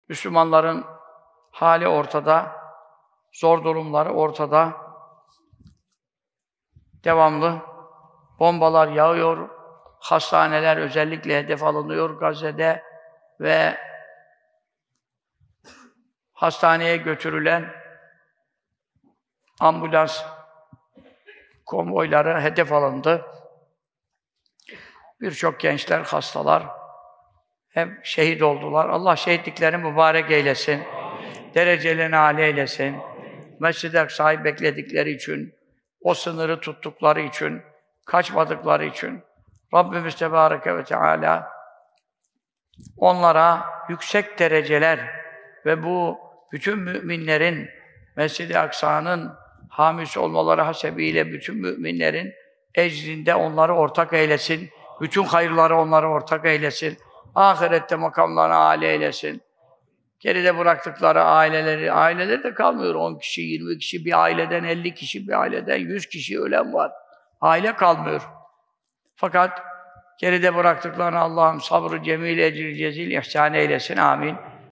Müslümanların hali ortada, zor durumları ortada. Devamlı bombalar yağıyor, hastaneler özellikle hedef alınıyor Gazze'de ve hastaneye götürülen ambulans konvoyları hedef alındı. Birçok gençler, hastalar hep şehit oldular. Allah şehitliklerini mübarek eylesin. Derecelerini âli eylesin. Mescid-i Aksa'yı bekledikleri için, o sınırı tuttukları için, kaçmadıkları için Rabbimiz Tebareke ve Teâlâ onlara yüksek dereceler ve bu bütün müminlerin Mescid-i Aksa'nın hamisi olmaları hasebiyle bütün müminlerin ecrində onları ortak eylesin. Bütün hayırları onlara ortak eylesin. Ahirette makamlarını âli eylesin. Geride bıraktıkları aileleri de kalmıyor. 10 kişi, 20 kişi bir aileden, 50 kişi bir aileden, 100 kişi ölen var. Aile kalmıyor. Fakat geride bıraktıklarını Allah'ım sabrı cemil, ecri cezil ihsan eylesin. Amin.